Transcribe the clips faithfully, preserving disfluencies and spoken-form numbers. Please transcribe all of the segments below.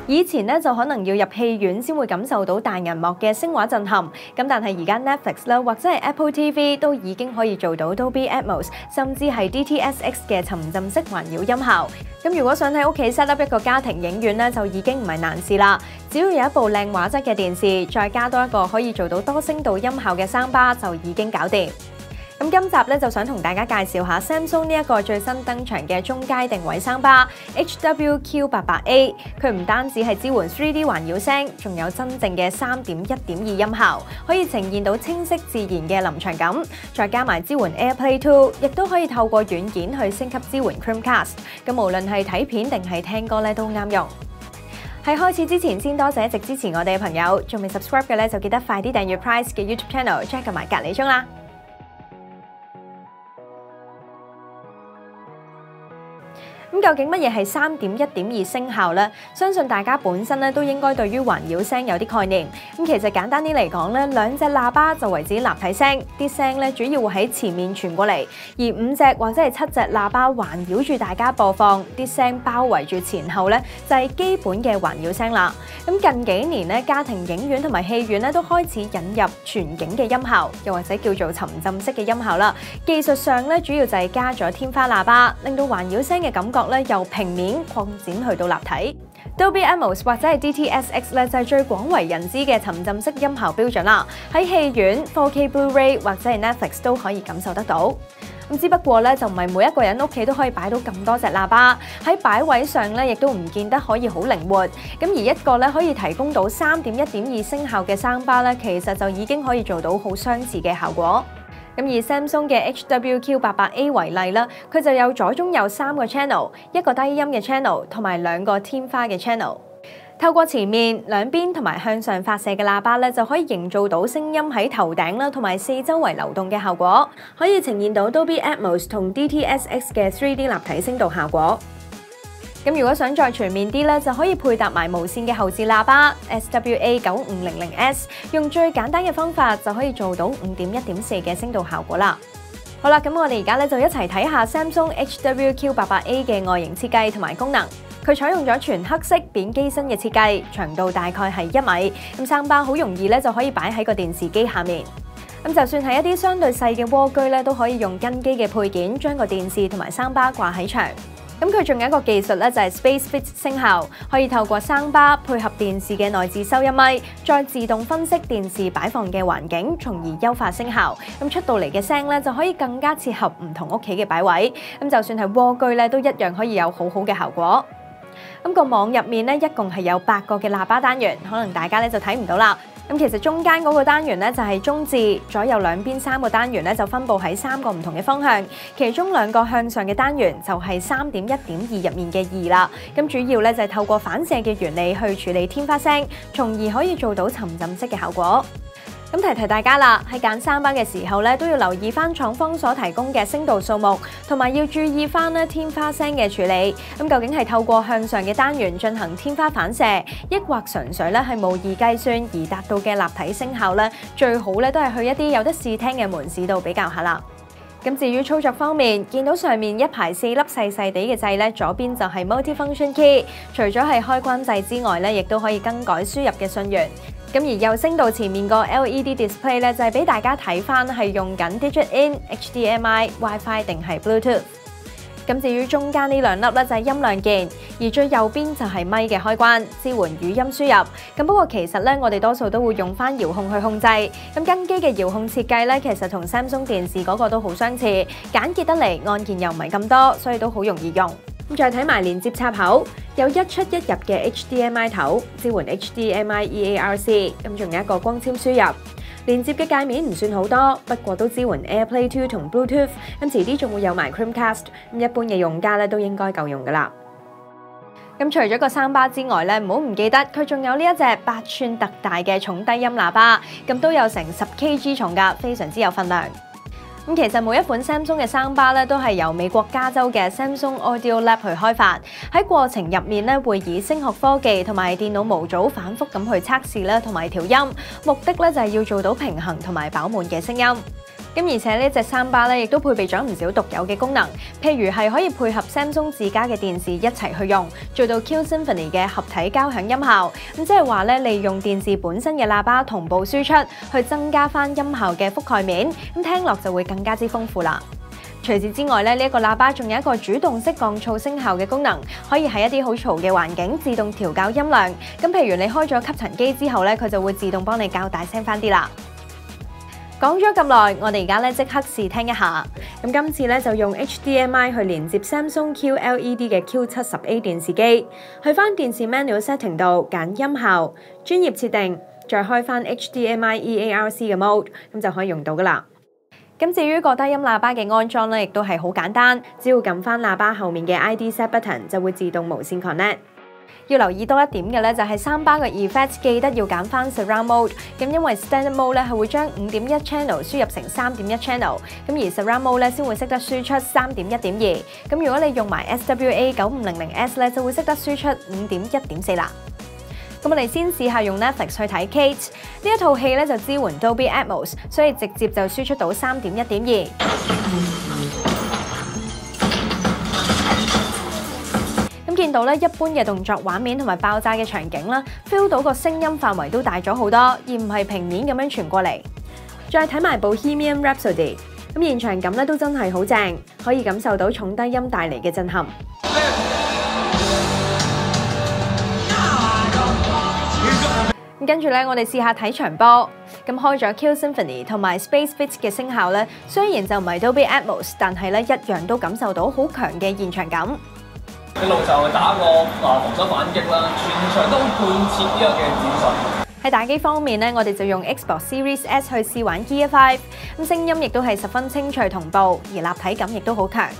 以前咧就可能要入戲院先會感受到大銀幕嘅聲畫震撼，咁但係而家 Netflix 啦或者係 Apple T V 都已經可以做到 Dolby Atmos， 甚至係 D T S X 嘅沉浸式環繞音效。咁如果想喺屋企 set up 一個家庭影院咧，就已經唔係難事啦。只要有一部靚畫質嘅電視，再加多一個可以做到多聲道音效嘅聲巴，就已經搞掂。咁今集咧就想同大家介紹下 Samsung 呢一個最新登場嘅中階定位聲巴 H W Q 八百 A， 佢唔單止係支援 三 D 環繞聲，仲有真正嘅 三點一點二音效，可以呈現到清晰自然嘅臨場感。再加埋支援 AirPlay Two， 亦都可以透過軟件去升級支援 Chromecast。咁無論係睇片定係聽歌咧，都啱用。喺開始之前，先多謝一直支持我哋嘅朋友，仲未 subscribe 嘅咧就記得快啲訂閱 Price 嘅 YouTube Channel，check 埋隔離鐘啦。咁究竟乜嘢係三點一點二聲效呢？相信大家本身咧都應該對於環繞聲有啲概念。咁其實簡單啲嚟講咧，兩隻喇叭就為之立體聲，啲聲咧主要會喺前面傳過嚟，而五隻或者係七隻喇叭環繞住大家播放，啲聲包圍住前後咧就係基本嘅環繞聲啦。咁近幾年咧，家庭影院同埋戲院咧都開始引入全景嘅音效，又或者叫做沉浸式嘅音效啦。技術上咧主要就係加咗天花喇叭，令到環繞聲嘅感覺咧由平面擴展去到立體。Dolby Atmos 或者係 D T S X 咧就係最廣為人知嘅沉浸式音效標準啦。喺戲院、四 K Blu-ray 或者係 Netflix 都可以感受得到。咁只不過咧就唔係每一個人屋企都可以擺到咁多隻喇叭，喺擺位上咧亦都唔見得可以好靈活。咁而一個咧可以提供到三點一點二聲效嘅聲巴咧，其實就已經可以做到好相似嘅效果。咁以 Samsung 嘅 H W Q 八百 A 為例啦，佢就有左中右三個 channel， 一個低音嘅 channel 同埋兩個天花嘅 channel。透過前面、兩邊同埋向上發射嘅喇叭咧，就可以營造到聲音喺頭頂啦同埋四周圍流動嘅效果，可以呈現到 Dolby Atmos 同 D T S X 嘅 三 D 立體聲道效果。咁如果想再全面啲咧，就可以配搭埋無線嘅後置喇叭 S W A 九五零零 S， 用最簡單嘅方法就可以做到五點一點四嘅聲道效果啦。好啦，咁我哋而家咧就一齊睇下 Samsung H W Q 八百 A 嘅外形設計同埋功能。佢採用咗全黑色扁機身嘅設計，長度大概係一米。咁聲巴好容易咧就可以擺喺個電視機下面。咁就算係一啲相對細嘅蝸居咧，都可以用跟機嘅配件將個電視同埋聲巴掛喺牆。咁佢仲有一個技術咧，就係 SpaceFit 聲效，可以透過聲巴配合電視嘅內置收音咪，再自動分析電視擺放嘅環境，從而優化聲效。咁出到嚟嘅聲咧，就可以更加切合唔同屋企嘅擺位。咁就算係蝸居咧，都一樣可以有好好嘅效果。咁個網入面咧，一共係有八個嘅喇叭單元，可能大家咧就睇唔到啦。咁其實中間嗰個單元咧就係中置，左右兩邊三個單元咧就分佈喺三個唔同嘅方向，其中兩個向上嘅單元就係三點一點二入面嘅二啦。咁主要咧就係透過反射嘅原理去處理天花聲，從而可以做到沉浸式嘅效果。咁提提大家啦，喺揀聲巴嘅時候咧，都要留意翻廠方所提供嘅聲道數目，同埋要注意翻咧天花聲嘅處理。咁究竟係透過向上嘅單元進行天花反射，抑或純粹咧係模擬計算而達到嘅立體聲效咧？最好咧都係去一啲有得試聽嘅門市度比較下啦。咁至於操作方面，見到上面一排四粒細細地嘅掣咧，左邊就係 Multi-function key， 除咗係開關掣之外咧，亦都可以更改輸入嘅信源。咁而右聲道前面個 L E D display 咧，就係俾大家睇翻係用緊 Digit In、H D M I、WiFi 定係 Bluetooth。咁至於中間呢兩粒咧就係音量鍵，而最右邊就係咪嘅開關，支援語音輸入。咁不過其實咧，我哋多數都會用翻遙控去控制。咁跟機嘅遙控設計咧，其實同 Samsung 電視嗰個都好相似，簡潔得嚟，按鍵又唔係咁多，所以都好容易用。咁再睇埋連接插口，有一出一入嘅 H D M I 頭，支援 H D M I E A R C， 咁仲有一個光纖輸入。連接嘅界面唔算好多，不過都支援 AirPlay Two 同 Bluetooth， 咁遲啲仲會有埋 Chromecast， 咁一般嘅用家咧都應該夠用噶啦。咁除咗個聲巴之外咧，唔好唔記得佢仲有呢一隻八寸特大嘅重低音喇叭，咁都有成十 kilogram 重噶，非常之有分量。咁其實每一款 Samsung 嘅聲巴咧，都係由美國加州嘅 Samsung Audio Lab 去開發。喺過程入面咧，會以聲學科技同埋電腦模組反覆咁去測試啦，同埋調音，目的咧就係要做到平衡同埋飽滿嘅聲音。 咁而且呢隻三巴咧，亦都配備咗唔少獨有嘅功能，譬如係可以配合 Samsung 自家嘅電視一齊去用，做到 Q Symphony 嘅合體交響音效。咁即係話咧，利用電視本身嘅喇叭同步輸出，去增加翻音效嘅覆蓋面，咁聽落就會更加之豐富啦。除此之外咧，呢、這、一個喇叭仲有一個主動式降噪聲效嘅功能，可以喺一啲好嘈嘅環境自動調校音量。咁譬如你開咗吸塵機之後咧，佢就會自動幫你較大聲翻啲啦。講咗咁耐，我哋而家咧即刻試聽一下。咁今次咧就用 H D M I 去連接 Samsung Q L E D 嘅 Q 七十 A 電視機，去翻電視 menu setting 度揀音效、專業設定，再開翻 H D M I E A R C 嘅 mode， 咁就可以用到噶啦。咁至於個低音喇叭嘅安裝咧，亦都係好簡單，只要撳翻喇叭後面嘅 I D set button 就會自動無線 connect。要留意多一點嘅咧，就係三巴嘅 effect 記得要揀翻 surround mode。咁因為 standard mode 咧係會將五點一 channel 輸入成三點一 channel， 咁而 surround mode 咧先會識得輸出三點一點二。咁如果你用埋 S W A 九五零零 S 咧，就會識得輸出五點一點四啦。咁我哋先試下用 Netflix 去睇 Kate 呢一套戲咧，就支援 Dolby Atmos， 所以直接就輸出到三點一點二。咁見到咧，一般嘅動作畫面同埋爆炸嘅場景啦 ，feel 到個聲音範圍都大咗好多，而唔係平面咁樣傳過嚟。再睇埋部 Bohemian Rhapsody， 咁現場感咧都真係好正，可以感受到重低音帶嚟嘅震撼。跟住咧，我哋試下睇場波。咁開咗 Q Symphony 同埋 Space Fit 嘅聲效咧，雖然就唔係 Dolby Atmos， 但係咧一樣都感受到好強嘅現場感。 一路就打個啊防守反擊啦，全場都貫徹呢個嘅戰術。 喺打機方面咧，我哋就用 Xbox Series S 去試玩 Gear Five， 咁聲音亦都係十分清脆同步，而立體感亦都好強。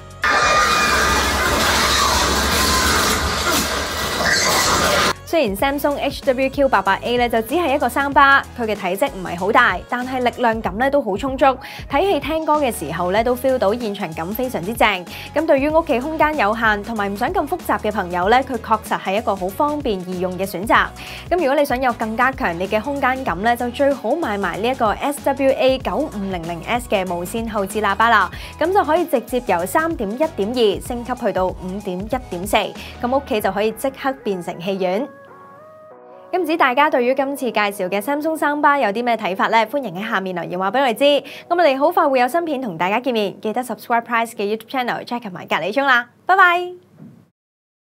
雖然 Samsung H W Q 八百 A 咧就只係一個三巴，佢嘅體積唔係好大，但係力量感咧都好充足。睇戲聽歌嘅時候咧都 feel 到現場感非常之正。咁對於屋企空間有限同埋唔想咁複雜嘅朋友咧，佢確實係一個好方便易用嘅選擇。咁如果你想有更加強烈嘅空間感咧，就最好買埋呢一個 S W A 九五零零 S 嘅無線後置喇叭啦。咁就可以直接由三點一點二升級去到五點一點四，咁屋企就可以即刻變成戲院。咁唔知大家對於今次介紹嘅 Samsung 三巴有啲咩睇法咧？歡迎喺下面留言話俾我哋知。咁我哋好快會有新片同大家見面，記得 subscribe Price 嘅 YouTube channel，check 埋隔離鐘啦，拜拜。